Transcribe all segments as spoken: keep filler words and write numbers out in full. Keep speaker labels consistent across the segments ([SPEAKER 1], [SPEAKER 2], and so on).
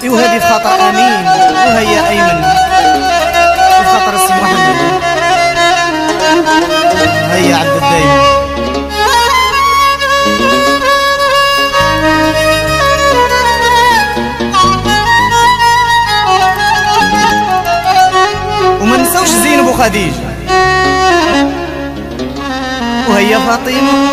[SPEAKER 1] وهذه بخاطر امين وهي ايمن بخاطر السي محمد. هيا عبد الدايم. وما نساوش زينب وخديجه وهي فاطمه.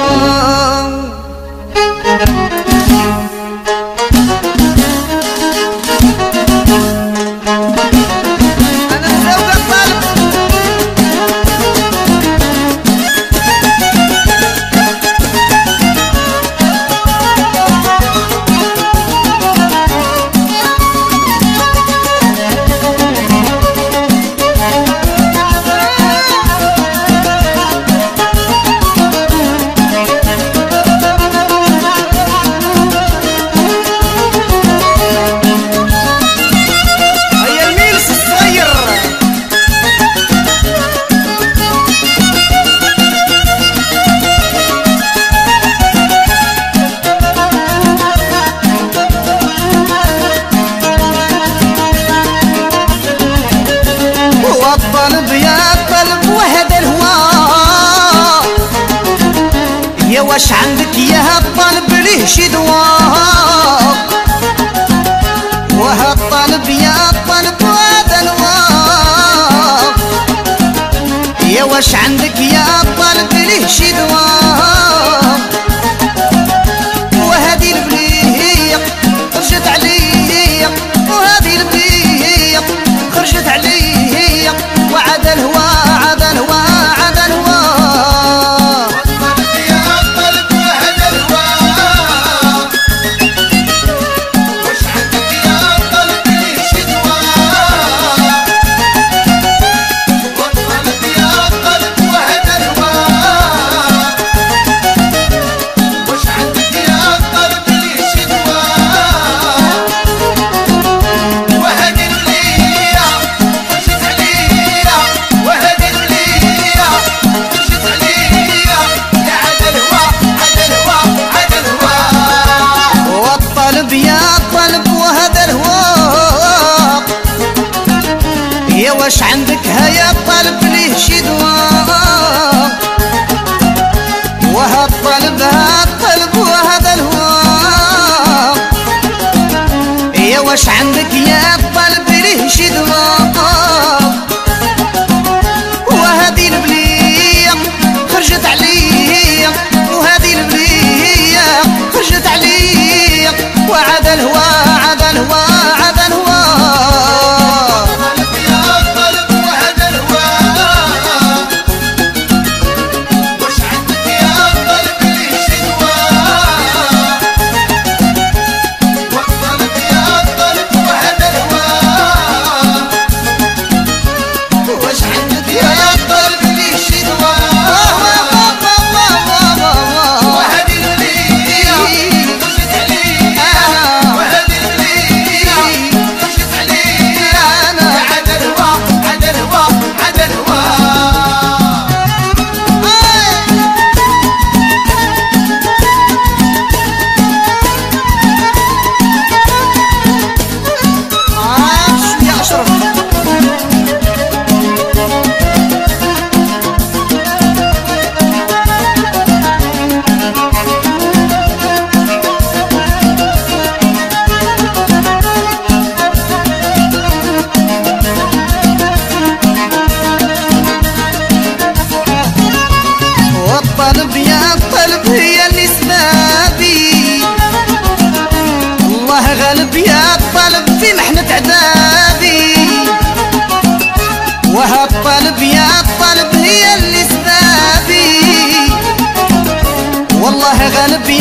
[SPEAKER 1] الطلب يا طلب وهذا الهوى، يا واش عندك يا الطلب ليه شي دواء؟ وها الطلب يا الطلب وهذا الهوى، يا واش عندك يا الطلب ليه شي دواء؟ وهذه البليق خرجت عليا، وهذه البليق خرجت عليا، وعاد الهوى عاد الهوى عاد الهوى. والطلب يا الطلب وهذا الهوى، واش عندك يا الطلب ليه شي دواء؟ والطلب يا الطلب وهذا الهوى، واش عندك يا الطلب ليه شي دواء؟ وهذه البلية خرجت عليا، وهذه البلية خرجت عليا، يا عاد الهوى عاد الهوى عاد الهوى. والطلب يا الطلب وهذا الهوى، يا واش عندك هيا الطلب ليه شي دواء؟ وها الطلب ها الطلب وهذا الهوى، يا واش عندك يا الطلب ليه شي دواء؟ وهذه البلية خرجت عليا، وهذه البلية خرجت عليا، وعاد الهوى عاد الهوى عاد الهوى. الطلب يا الطلب وهذا الهوى، واش عندك يا الطلب ليه شي دواء؟ والطلب يا الطلب وهذا الهوى، واش عندك يا الطلب ليه شي دواء؟ وهذه البلية خرجت عليا، وهذه البلية خرجت عليا، عاد الهوى عاد الهوى عاد الهوى. عاش يا أشرف. والطلب يا الطلب هي اللي سبابي، الله غالب يا الطلب في محنة عذابي. وها الطلب يا الطلب هي اللي سبابي، والله غالب